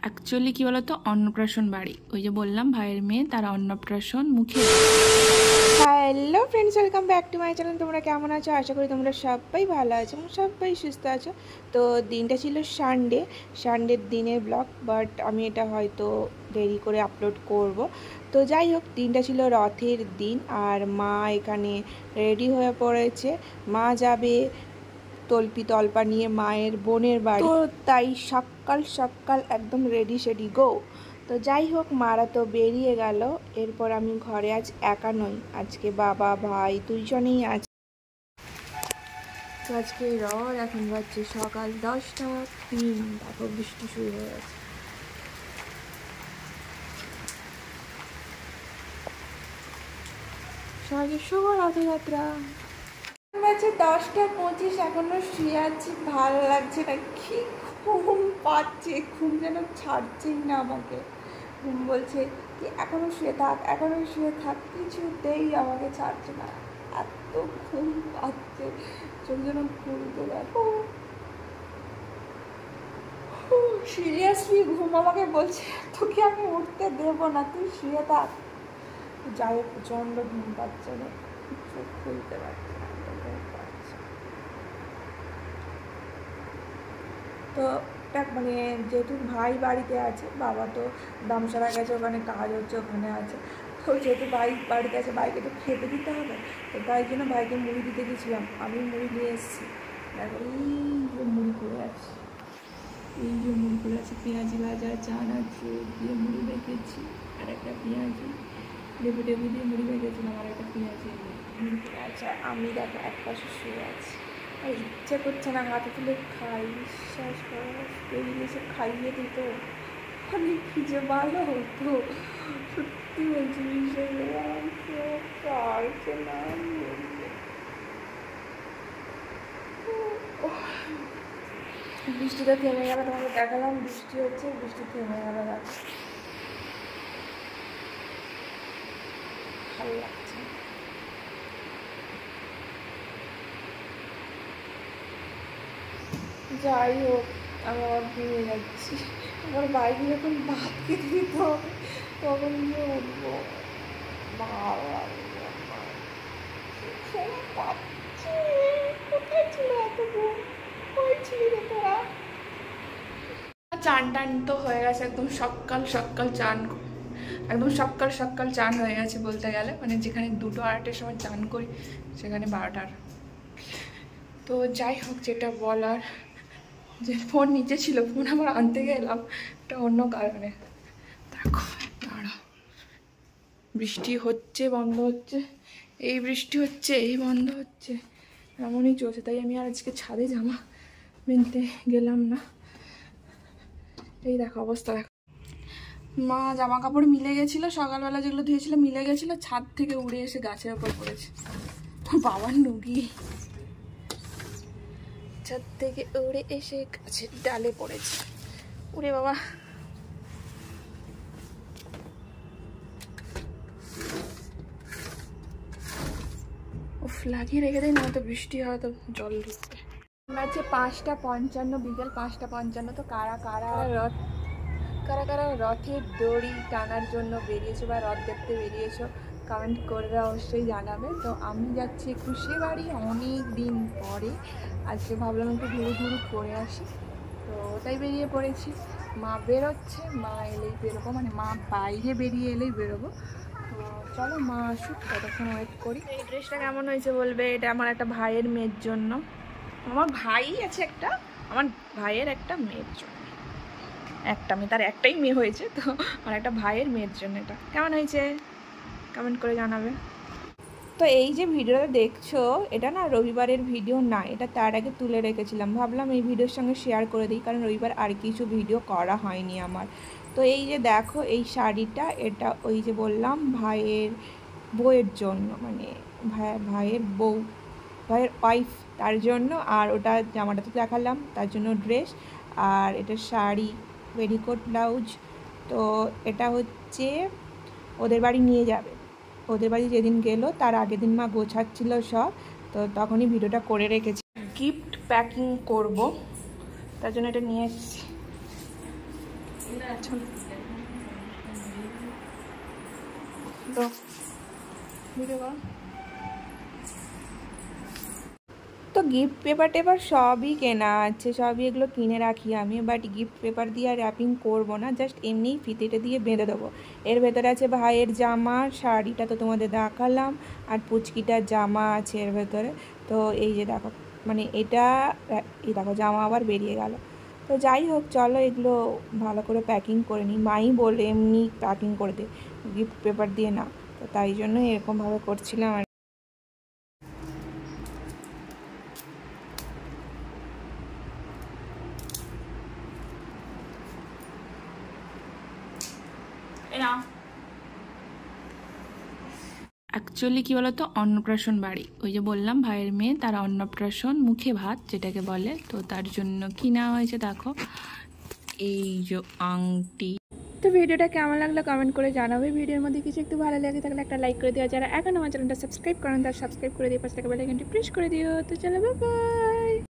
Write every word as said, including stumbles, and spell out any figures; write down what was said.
Actually কি বলতো, অন্নপ্রাশন বাড়ি, ওই যে বললাম ভাইয়ের মেয়ে, তারা অন্নপ্রাশন মুখে। Hello friends, welcome back to my channel. তোমরা কেমন আছো? আশা করি তোমরা সবাই ভালো আছো এবং সবাই সুস্থ আছো। তো দিনটা ছিল সানডে, সানডের দিনের ব্লগ, বাট আমি এটা হয়তো দেরি করে আপলোড করব। তো যাই হোক, দিনটা ছিল রথের দিন আর মা এখানে রেডি হয়ে পড়েছে। মা যাবে তল্পি তল্পা নিয়ে মায়ের বোনের বাড়ি, তো তাই সকাল সকাল একদম রেডি সেডি গো। তো যাই হোক, মারা তো বেরিয়ে গেল। এরপর আমি ঘরে আজ একা নই, আজকে বাবা ভাই দুইজনেই আছে। তো আজকে রথ, এখন বাজছে সকাল দশটা তিন, তারপর বৃষ্টি শুরু হয়ে গেছে। সবাইকে শুভ রথযাত্রা। বাজে দশটা পঁচিশ, এখনো শুয়ে আছি, ভালো লাগছে না, কি ঘুম পাচ্ছে, ঘুম যেন ছাড়ছেই না আমাকে। ঘুম বলছে কি এখনো শুয়ে থাক, এখনো শুয়ে থাক, কিছুতেই আমাকে ছাড়ছে না, এত ঘুম পাচ্ছে, চোখ যেন খুলতে দেখো। সিরিয়াসলি ঘুম আমাকে বলছে তোকে আমি উঠতে দেবো না, তুই শুয়ে থাক। যাই হোক, প্রচণ্ড ঘুম পাচ্ছে না, চোখ খুলতে পারছে না, তো মানে যেহেতু ভাই বাড়িতে আছে, বাবা তো দামসারা গেছে, ওখানে কাজ হচ্ছে, ওখানে আছে। তো যেহেতু ভাই বাড়িতে আছে, ভাইকে তো খেতে দিতে হবে, তো তাই জন্য ভাইকে মুড়ি দিতে গেছিলাম। আমি মুড়ি নিয়ে এসেছি, দেখো এই যে মুড়ি করে আছে, এই যে মুড়ি করে আছে, পেঁয়াজি ভাজা চানাচুর দিয়ে মুড়ি রেখেছি, আর একটা পেঁয়াজি লেবু টেবু দিয়ে মুড়ি রেখেছিলাম, আর একটা পেঁয়াজি মুড়ি করে আছে। আমি দেখো এক পাশে শুয়ে আছি, আর ইচ্ছে করছে না হাতে তুলে খাই, বিশ্বাস করো, বেরিয়ে এসে খাইয়ে দিত, অনেক কি যে ভালো হতো, সত্যি বলছি, বিশ্বাস পারছে না। বৃষ্টিটা থেমে গেল, তোমাকে দেখালাম বৃষ্টি হচ্ছে, বৃষ্টি থেমে গেল, দেখো ভালো লাগছে। যাই হোক, আমি আবার ঘুমিয়ে যাচ্ছি, আমার বাইরে যখন ভাত খেতে দিতে হবে তখন গিয়ে উঠবো। কোথায় ছিল এত ঘুম, কই ছিলি রে তোরা? চান টান তো হয়ে গেছে, একদম সকাল সকাল চান, একদম সকাল সকাল চান হয়ে গেছে বলতে গেলে, মানে যেখানে দুটো আড়াইটার সময় চান করি সেখানে বারোটার। তো যাই হোক, যেটা বলার, যে ফোন নিচে ছিল, ফোন আমার আনতে গেলাম একটা অন্য কারণে। দেখো দাঁড়া, বৃষ্টি হচ্ছে বন্ধ হচ্ছে, এই বৃষ্টি হচ্ছে এই বন্ধ হচ্ছে, এমনই চলছে। তাই আমি আর আজকে ছাদে জামা কিনতে গেলাম না। এই দেখো অবস্থা, দেখো মা জামা কাপড় মিলে গেছিলো, সকালবেলা যেগুলো ধুয়েছিল মিলে গেছিলো, ছাদ থেকে উড়ে এসে গাছের ওপর পড়েছে। বাবার নুগি ছাদ থেকে উড়ে এসে গাছের ডালে পড়েছে, উড়ে বাবা। উফ, লাগিয়ে রেখে দিই, না তো বৃষ্টি হয়তো জল ঢুকবে। আছে পাঁচটা পঞ্চান্ন, বিকেল পাঁচটা পঞ্চান্ন। তো কারা কারা রথ কারা কারা রথের দড়ি টানার জন্য বেরিয়েছো বা রথ দেখতে বেরিয়েছো, কমেন্ট করবে, অবশ্যই জানাবে। তো আমি যাচ্ছি খুশি বাড়ি, অনেক দিন পরে আজকে ভাবলাম একটু ঘুরু ঘুরু করে আসি, তো তাই বেরিয়ে পড়েছি। মা বেরোচ্ছে, মা এলেই বেরোবো, মানে মা বাইরে বেরিয়ে এলেই বেরোবো। তো চলো মা আসুক, ততক্ষণ ওয়েট করি। এই ড্রেসটা কেমন হয়েছে বলবে, এটা আমার একটা ভাইয়ের মেয়ের জন্য, আমার ভাই আছে একটা, আমার ভাইয়ের একটা মেয়ের জন্য, একটা মেয়ে, তার একটাই মেয়ে হয়েছে, তো আমার একটা ভাইয়ের মেয়ের জন্য এটা কেমন হয়েছে কমেন্ট করে জানাবে। তো এই যে ভিডিওটা দেখছো, এটা না রবিবারের ভিডিও না, এটা তার আগে তুলে রেখেছিলাম, ভাবলাম এই ভিডিওর সঙ্গে শেয়ার করে দিই, কারণ রবিবার আর কিছু ভিডিও করা হয়নি আমার। তো এই যে দেখো এই শাড়িটা, এটা ওই যে বললাম ভাইয়ের বউয়ের জন্য, মানে ভাই ভাইয়ের বউ, ভাইয়ের ওয়াইফ, তার জন্য। আর ওটা জামাটা তো দেখালাম, তার জন্য ড্রেস, আর এটা শাড়ি, পেটিকোট, ব্লাউজ। তো এটা হচ্ছে ওদের বাড়ি নিয়ে যাবে, ওদের বাড়ি যেদিন গেলো তার আগের দিন মা গোছাচ্ছিল সব, তো তখনই ভিডিওটা করে রেখেছি। গিফট প্যাকিং করব, তার জন্য এটা নিয়ে এসেছি। তো ভিডিও কর। তো গিফট পেপার টেপার সবই কেনা আছে, সবই এগুলো কিনে রাখি আমি, বাট গিফট পেপার দিয়ে আর র্যাপিং করবো না, জাস্ট এমনিই ফিতেটা দিয়ে বেঁধে দেবো। এর ভেতরে আছে ভাইয়ের জামা, শাড়িটা তো তোমাদের দেখালাম, আর পুচকিটার জামা আছে এর ভেতরে। তো এই যে দেখো, মানে এটা এই দেখো জামা আবার বেরিয়ে গেল। তো যাই হোক, চলো এগুলো ভালো করে প্যাকিং করে নিই। মাই বলে এমনি প্যাকিং করে দে, গিফট পেপার দিয়ে না, তো তাই জন্য এরকমভাবে করছিলাম আর। অ্যাকচুয়ালি কী বলতো, অন্নপ্রাশন বাড়ি, ওই যে বললাম ভাইয়ের মেয়ে, তারা অন্নপ্রাশন মুখে ভাত যেটাকে বলে, তো তার জন্য কিনা হয়েছে দেখো এই যে আংটি। তো ভিডিওটা কেমন লাগলো কমেন্ট করে জানাবে। ভিডিওর মধ্যে কিছু একটু ভালো লাগে থাকলে একটা লাইক করে দিও, যারা এখন আমার চ্যানেলটা সাবস্ক্রাইব করেন তারা সাবস্ক্রাইব করে দিয়ে পাশে থাকা বেল আইকনটি প্রেস করে দিও। তো চলো বাই বাই।